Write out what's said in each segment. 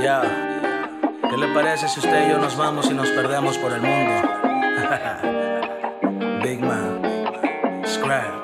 Ya, ¿qué le parece si usted y yo nos vamos y nos perdemos por el mundo? Big Man, Scrap.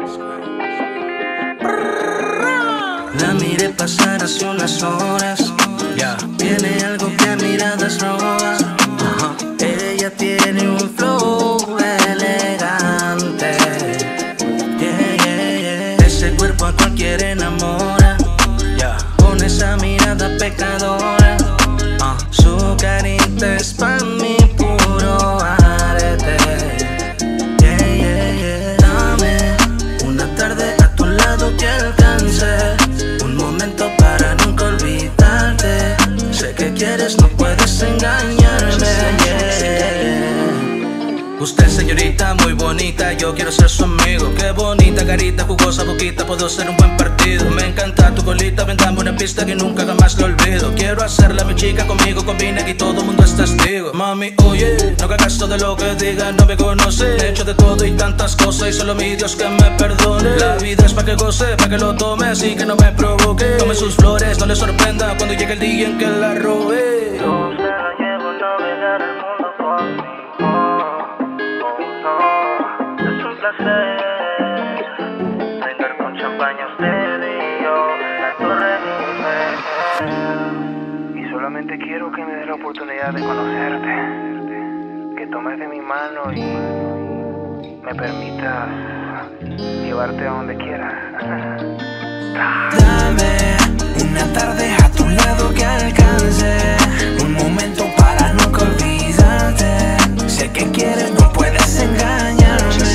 La miré pasar hace unas horas. Ya, Tiene algo que a miradas roba. Ella tiene un flow elegante. Yeah, yeah, yeah. Ese cuerpo a cualquiera enamora. ya, Con esa mirada pecadora. Su carita es pa' mí puro arete. Yeah, yeah, yeah. Dame una tarde a tu lado que alcance. Un momento para nunca olvidarte. Sé que quieres, no puedes engañarme. Yeah. usted señorita muy bonita, yo quiero ser su amigo. Qué bonita carita, jugosa boquita, puedo ser un buen partido. Me encanta tu colita, vendame una pista que nunca jamás lo olvido. Quiero hacerla mi chica conmigo, combina y todo el mundo es testigo. Mami, oye, no hagas caso de lo que digan, no me conoce. He hecho de todo y tantas cosas y solo mi Dios que me perdone. La vida es pa' que goce, pa' que lo tome, así que no me provoque. Tome sus flores, no le sorprenda cuando llegue el día en que la robe. Yo se la llevo a navegar el mundo conmigo. Oh, no, es un placer brindar con champaña usted y yo en la Torre Eiffel. Y solamente quiero que me dé la oportunidad de conocerte, que tomes de mi mano y me permitas llevarte a donde quieras. Dame una tarde a tu lado que alcance. Un momento para nunca olvidarte. Sé que quieres, no puedes engañarme.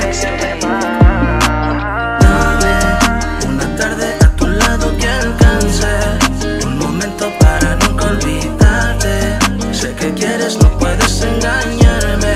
Dame una tarde a tu lado que alcance. Un momento para nunca olvidarte. Sé que quieres, no puedes engañarme.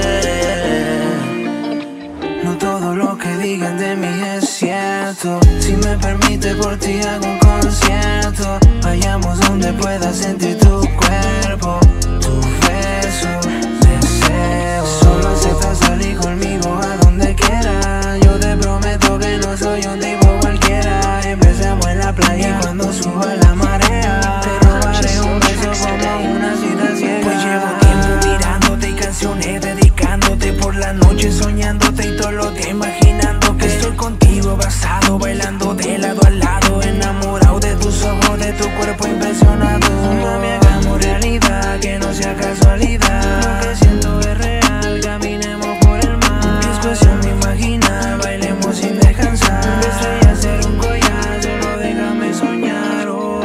Yeah. No todo lo que digan de mí es cierto. Si me permite, por ti hago un concierto. Vayamos donde puedas sentir tu cuerpo, tu beso, deseo. Solo acepta salir conmigo a donde quiera. Yo te prometo que no soy un tipo cualquiera. Empecemos en la playa y cuando suba la marea te robaré un beso como una cita ciega. Pues llevo tiempo mirándote y canciones dedicándote. Por la noche soñándote y todo lo que imaginando que estoy contigo abrazado, bailando de lado a lado, enamorado de tus ojos, de tu cuerpo impresionado. Mami, hagamos realidad, que no sea casualidad. Lo que siento es real, caminemos por el mar. Es cuestión de imaginar, bailemos sin descansar. De estrella ser un collar, solo déjame soñar. Oh,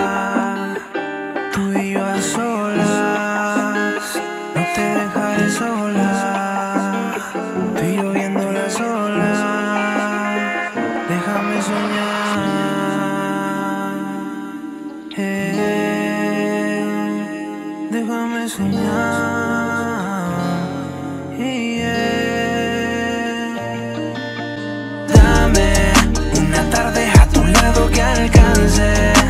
tú y yo a solas, no te dejaré sola. Tú y yo viendo las olas, déjame soñar. Déjame soñar. Dame una tarde a tu lado que alcance.